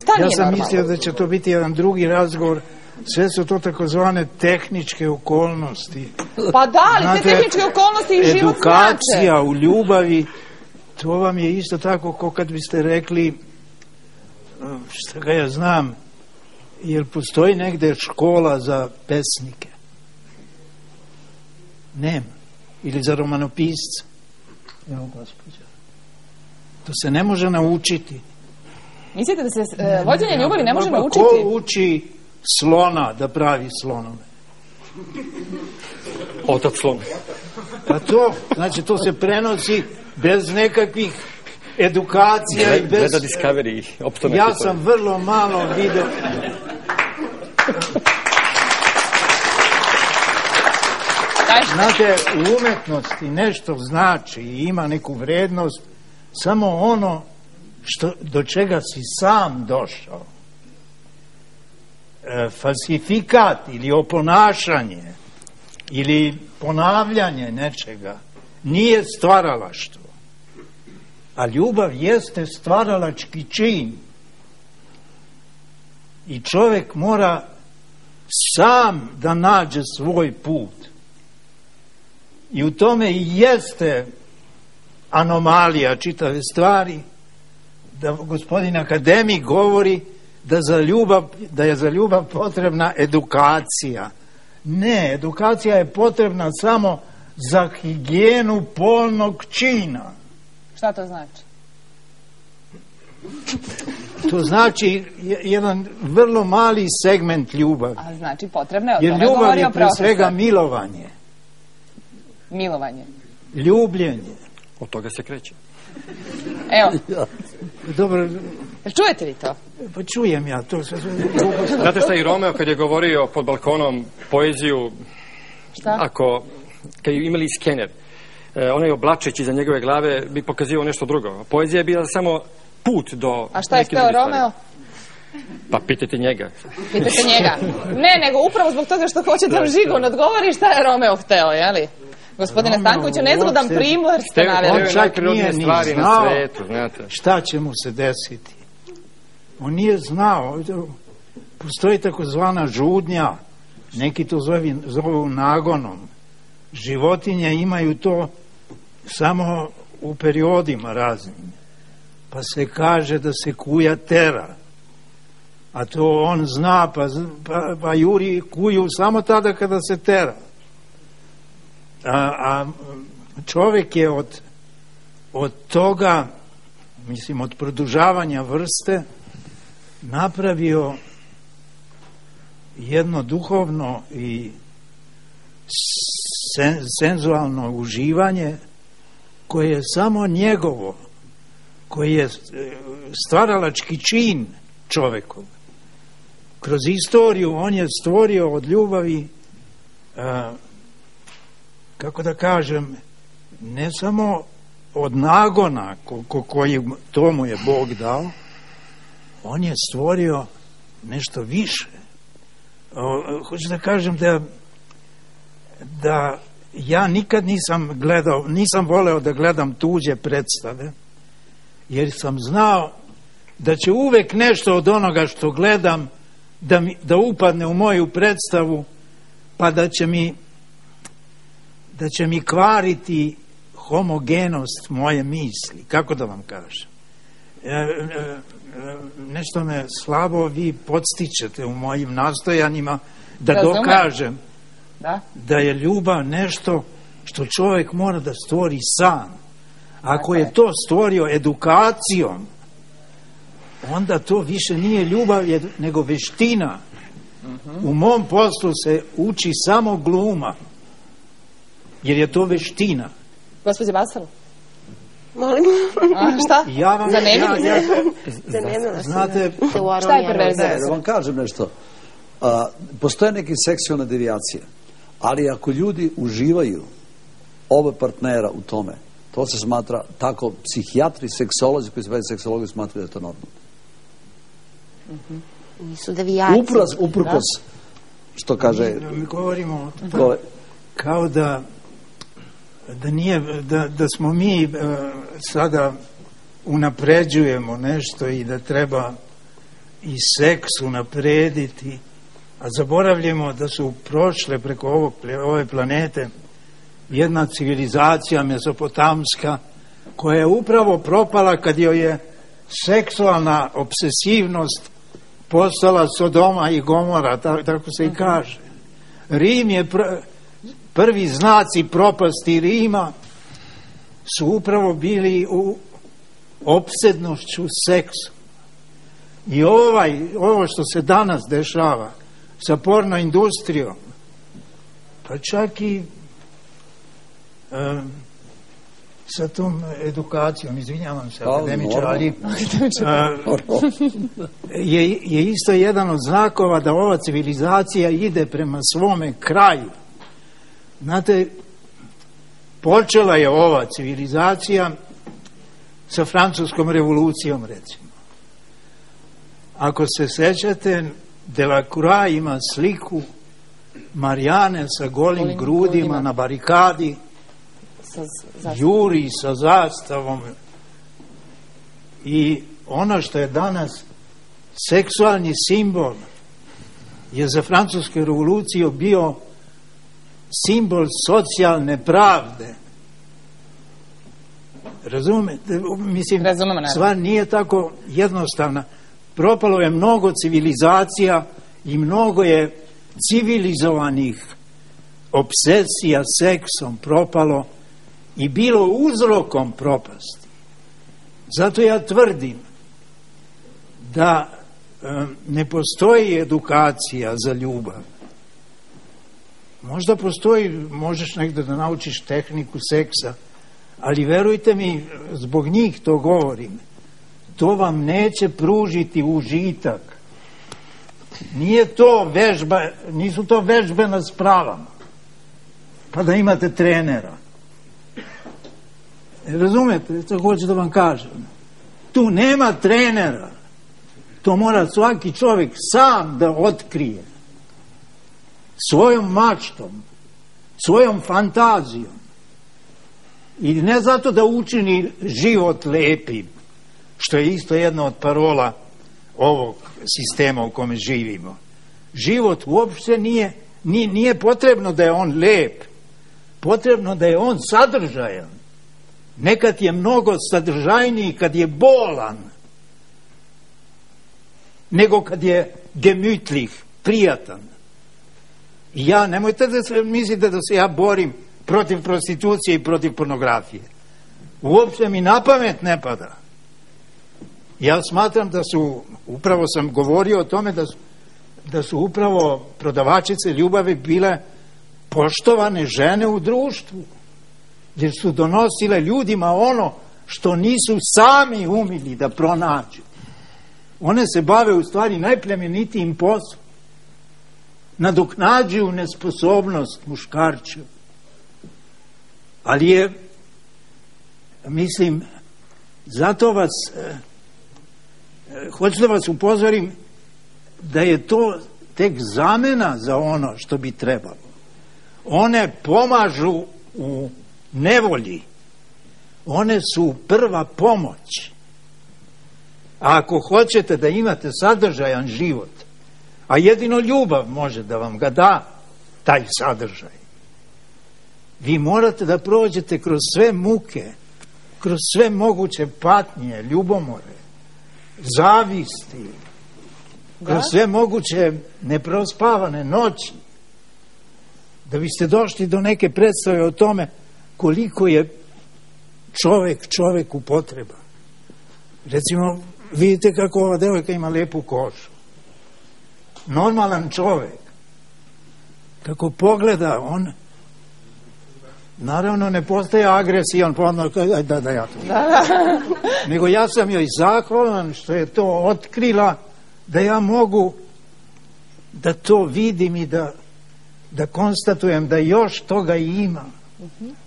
Ja sam mislio da će to biti jedan drugi razgovor. Sve su to takozvane tehničke okolnosti. Pa da, ali te tehničke okolnosti i život znače. Edukacija u ljubavi, to vam je isto tako kao kad biste rekli, šta ga ja znam, jer postoji negde škola za pesnike? Nema. Ili za romanopisca? Evo, gospođa. To se ne može naučiti. Mislite da se vođenje ljubavi ne može naučiti? Ko uči slona da pravi slonove? Otac slon. Pa to, znači to se prenosi bez nekakvih edukacija i bez... Gleda Discovery, optone. Ja sam vrlo malo video... Znate, u umetnosti nešto znači i ima neku vrednost samo ono do čega si sam došao. Falsifikat ili oponašanje ili ponavljanje nečega nije stvaralaštvo. A ljubav jeste stvaralački čin. I čovjek mora sam da nađe svoj put. I u tome i jeste anomalija čitave stvari, da gospodin akademik govori da je za ljubav potrebna edukacija. Ne, edukacija je potrebna samo za higijenu polnog čina. Šta to znači? To znači jedan vrlo mali segment ljubavi. A znači potrebno je, o jer tome ljubav govorio je pre svega milovanje. Milovanje. Ljubljenje. Od toga se kreće. Evo. Dobro. Čujete li to? Pa čujem ja to. Znate šta, i Romeo kad je govorio pod balkonom poeziju, šta? kad je imali skener, onaj oblačeć iza njegove glave bi pokazivao nešto drugo. Poezija je bila samo put do... A šta je hteo Romeo? Pa pitajte njega. Pitajte njega. Ne, nego upravo zbog toga što hoće da vam Žigon odgovori šta je Romeo hteo, jeli? Gospodine Stankoviću, nezgodan primjer ste naveli. On čak nije ni znao šta će mu se desiti. On nije znao. Postoji takozvana žudnja. Neki to zovu nagonom. Životinje imaju to samo u periodima raznim. Pa se kaže da se kuja tera. A to on zna, pa juri kuju samo tada kada se tera. A čovjek je od toga, mislim, od produžavanja vrste napravio jedno duhovno i senzualno uživanje koje je samo njegovo, koji je stvaralački čin čovjekov. Kroz istoriju on je stvorio od ljubavi, kako da kažem, ne samo od nagona koji tomu je Bog dao, on je stvorio nešto više. Hoću da kažem da ja nikad nisam voleo da gledam tuđe predstave, jer sam znao da će uvek nešto od onoga što gledam da upadne u moju predstavu, pa da će mi kvariti homogenost moje misli. Kako da vam kažem? Nešto me slabo vi podstičete u mojim nastojanjima da dokažem da je ljubav nešto što čovjek mora da stvori sam. Ako je to stvorio edukacijom, onda to više nije ljubav nego veština. U mom poslu se uči samo gluma, jer je to veština. Gospođe Basalo? Molim? Šta? Znate, šta je perverzija? Da vam kažem nešto. Postoje neke seksualne devijacije, ali ako ljudi uživaju oba partnera u tome, to se smatra tako, psihijatri, seksolozi koji se bave seksologiju smatraju da je to normalno. Nisu devijacije. Uprkos, što kaže... Mi govorimo kao da smo mi sada unapređujemo nešto i da treba i seks unaprediti, a zaboravljamo da su prošle preko ove planete jedna civilizacija mezopotamska koja je upravo propala kad joj je seksualna obsesivnost postala Sodoma i Gomora, tako se i kaže. Rim je prvi znaci propasti Rima su upravo bili u opsednošću seksu. I ovo što se danas dešava sa porno industrijom, pa čak i sa tom edukacijom, izvinjavam se, akademičar, ali je isto jedan od znakova da ova civilizacija ide prema svome kraju. Znate, počela je ova civilizacija sa Francuskom revolucijom, recimo. Ako se sećate, Delacroix ima sliku Marijane sa golim grudima na barikadi, juri sa zastavom, i ono što je danas seksualni simbol je za Francusku revoluciju bio simbol socijalne pravde. Razumete? Mislim, stvar nije tako jednostavna. Propalo je mnogo civilizacija i mnogo je civilizovanih obsesija seksom propalo i bilo uzrokom propasti. Zato ja tvrdim da ne postoji edukacija za ljubav. Možda postoji, možeš negdje da naučiš tehniku seksa, ali verujte mi, zbog njih to govorim, to vam neće pružiti užitak. Nije to vežba, nisu to vežbe na spravama, pa da imate trenera. Razumete, to hoću da vam kažem. Tu nema trenera. To mora svaki čovjek sam da otkrije. Svojom maštom, svojom fantazijom. I ne zato da učini život lepim, što je isto jedna od parola ovog sistema u kome živimo. Život uopšte nije potrebno da je on lep. Potrebno da je on sadržajan. Nekad je mnogo sadržajniji kad je bolan nego kad je gemütlich, prijatan. I ja, nemojte da se mislite da se ja borim protiv prostitucije i protiv pornografije. Uopšte mi na pamet ne pada. Ja smatram da su, upravo sam govorio o tome, da su upravo prodavačice ljubavi bile poštovane žene u društvu, jer su donosile ljudima ono što nisu sami umili da pronađu. One se bave u stvari najplemenitijim poslom. Nadoknađuju nesposobnost muškarčeva. Ali je, mislim, zato vas, hoću da vas upozorim da je to tek zamena za ono što bi trebalo. One pomažu u nevolji. One su prva pomoć. A ako hoćete da imate sadržajan život, a jedino ljubav može da vam ga da, taj sadržaj, vi morate da prođete kroz sve muke, kroz sve moguće patnje, ljubomore, zavisti, kroz sve moguće neprospavane noći, da biste došli do neke predstave o tome koliko je čoveku potreba. Recimo, vidite kako ova devojka ima lepu kožu. Normalan čovek, kako pogleda, on naravno ne postaje agresijan, pa onda da ja to. Nego ja sam joj zahvalan što je to otkrila, da ja mogu da to vidim i da konstatujem da još toga ima.